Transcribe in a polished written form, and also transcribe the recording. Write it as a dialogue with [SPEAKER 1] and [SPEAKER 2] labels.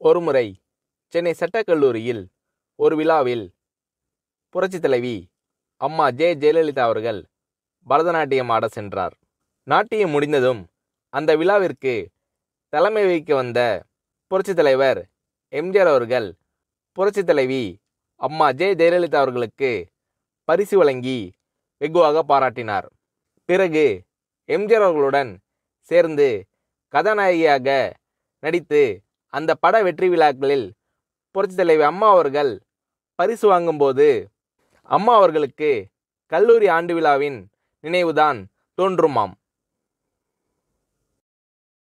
[SPEAKER 1] ஒருமுறை சென்னை சட்டக்கல்லூரியில் ஒரு விழாவில் புரட்சித் தலைவி அம்மா ஜெயலலிதா அவர்கள் பரதநாட்டியம் ஆட சென்றார். நாட்டியம் முடிந்ததும் அந்த விழாவிற்கு தலைமை வகிக்க வந்த புரட்சித் தலைவர் எம்ஜிஆர் அவர்கள் புரட்சித் தலைவி அம்மா ஜெயலலிதா அவர்களுக்கு பரிசு வழங்கி வெகுவாக பாராட்டினார். பிறகு எம்ஜிஆர் அவர்களுடன் சேர்ந்து கதாநாயகியாக நடித்து அந்த பட வெற்றி விழாக்களில் புரட்சித் தலைவி அம்மா அவர்கள் பரிசு வாங்கும்போது அம்மா அவர்களுக்கு கல்லூரி ஆண்டு விழாவின் நினைவுதான் தோன்றுமாம்.